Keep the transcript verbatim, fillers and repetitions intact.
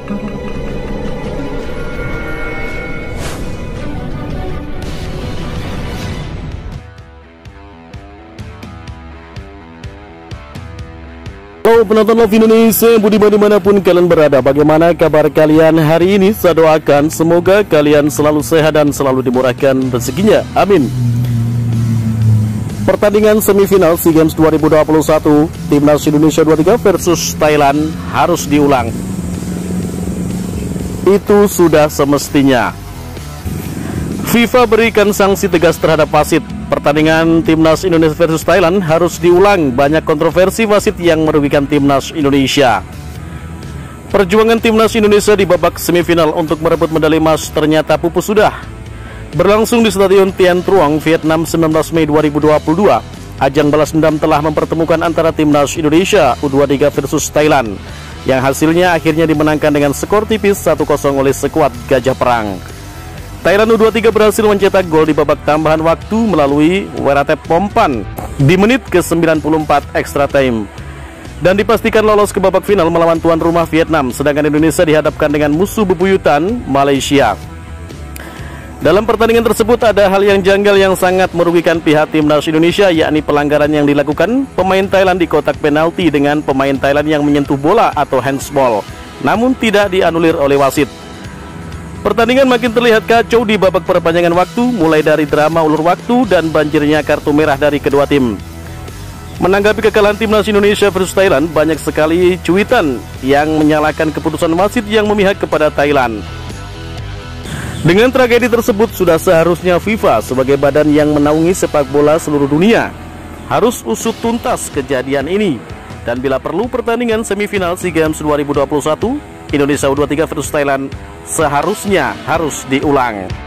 Halo penonton Love Indonesia, budiman dimanapun kalian berada, bagaimana kabar kalian hari ini? Saya doakan semoga kalian selalu sehat dan selalu dimurahkan rezekinya, amin. Pertandingan semifinal SEA Games dua ribu dua puluh satu Timnas Indonesia dua puluh tiga versus Thailand harus diulang. Itu sudah semestinya. FIFA berikan sanksi tegas terhadap wasit. Pertandingan Timnas Indonesia versus Thailand harus diulang. Banyak kontroversi wasit yang merugikan Timnas Indonesia. Perjuangan Timnas Indonesia di babak semifinal untuk merebut medali emas ternyata pupus sudah. Berlangsung di Stadion Tien Truong, Vietnam sembilan belas Mei dua ribu dua puluh dua. Ajang balas dendam telah mempertemukan antara Timnas Indonesia U dua puluh tiga versus Thailand, yang hasilnya akhirnya dimenangkan dengan skor tipis satu kosong oleh skuad Gajah Perang. Thailand U dua puluh tiga berhasil mencetak gol di babak tambahan waktu melalui Weratep Pompan di menit ke sembilan puluh empat extra time, dan dipastikan lolos ke babak final melawan tuan rumah Vietnam, sedangkan Indonesia dihadapkan dengan musuh bebuyutan Malaysia. Dalam pertandingan tersebut ada hal yang janggal yang sangat merugikan pihak Timnas Indonesia, yakni pelanggaran yang dilakukan pemain Thailand di kotak penalti dengan pemain Thailand yang menyentuh bola atau handsball, namun tidak dianulir oleh wasit. Pertandingan makin terlihat kacau di babak perpanjangan waktu, mulai dari drama ulur waktu dan banjirnya kartu merah dari kedua tim. Menanggapi kekalahan Timnas Indonesia versus Thailand, banyak sekali cuitan yang menyalahkan keputusan wasit yang memihak kepada Thailand. Dengan tragedi tersebut, sudah seharusnya FIFA sebagai badan yang menaungi sepak bola seluruh dunia harus usut tuntas kejadian ini, dan bila perlu pertandingan semifinal SEA Games dua ribu dua puluh satu Indonesia U dua puluh tiga versus Thailand seharusnya harus diulang.